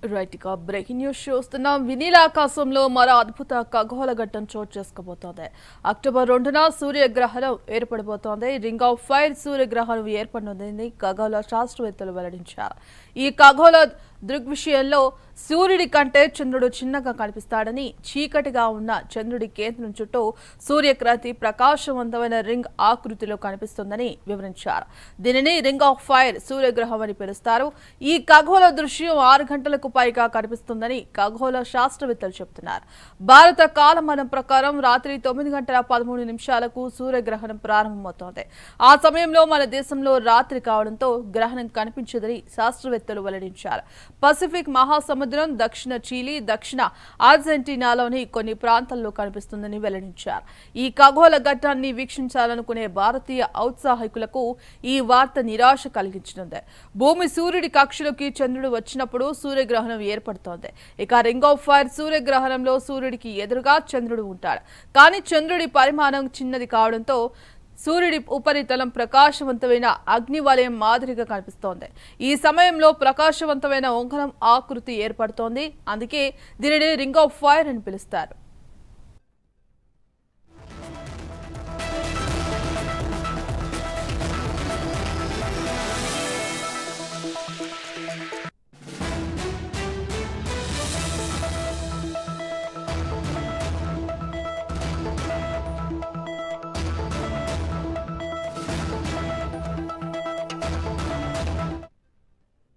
Right గా breaking news చూస్తున్నాం. వినీలాకాశంలో మరో అద్భుత ఖగోళ ఘట్టం చోటు చేసుకోబోతోంది. అక్టోబర్ 2న సూర్యగ్రహణం ఏర్పడబోతోంది. రింగ్ ఆఫ్ ఫైర్ సూర్యగ్రహణం ఏర్పడనుందని ఖగోళ శాస్త్రవేత్తలు వెల్లడించారు. ఈ ఖగోళ దృగ్విషయంలో సూర్యుడి కంటే చంద్రుడు చిన్నగా కనిపిస్తాడని, చీకటిగా ఉన్న చంద్రుడి కేంద్రం చుట్టూ సూర్యక్రాంతి ప్రకాశవంతమైన రింగ్ ఆకృతిలో కనిపిస్తుందని వివరించారు. దీనిని రింగ్ ఆఫ్ ఫైర్ సూర్యగ్రహం అని పిలుస్తారు. ఈ ఖగోళ దృశ్యం 6 గంటలకు పైగా కనిపిస్తుందని ఖగోళ శాస్త్రవేత్తలు చెబుతున్నారు. భారత కాలమానం ప్రకారం రాత్రి 9:13 సూర్యగ్రహణం ప్రారంభమవుతోంది. ఆ సమయంలో మన దేశంలో రాత్రి కావడంతో గ్రహణం కనిపించదని శాస్త్రవేత్తలు వెల్లడించారు. పసిఫిక్ మహాసముద్రం, దక్షిణ చిలీ, దక్షిణ అర్జెంటీనాలోని కొన్ని ప్రాంతాల్లో కనిపిస్తుందని వెల్లడించారు. ఈ ఖగోళ ఘట్టాన్ని వీక్షించాలనుకునే భారతీయ ఔత్సాహికులకు ఈ వార్త నిరాశ కలిగించనుంది. భూమి సూర్యుడి కక్షలోకి చంద్రుడు వచ్చినప్పుడు సూర్యగ్రహణం ఏర్పడుతోంది. ఇక రింగ్ ఆఫ్ ఫైర్ సూర్యగ్రహణంలో సూర్యుడికి ఎదురుగా చంద్రుడు ఉంటాడు. కానీ చంద్రుడి పరిమాణం చిన్నది కావడంతో సూర్యుడి ఉపరితలం ప్రకాశవంతమైన అగ్నివలయం మాదిరిగా కనిపిస్తోంది. ఈ సమయంలో ప్రకాశవంతమైన ఉంగరం ఆకృతి ఏర్పడుతోంది. అందుకే దీనిని రింగ్ ఆఫ్ ఫైర్ అని పిలుస్తారు.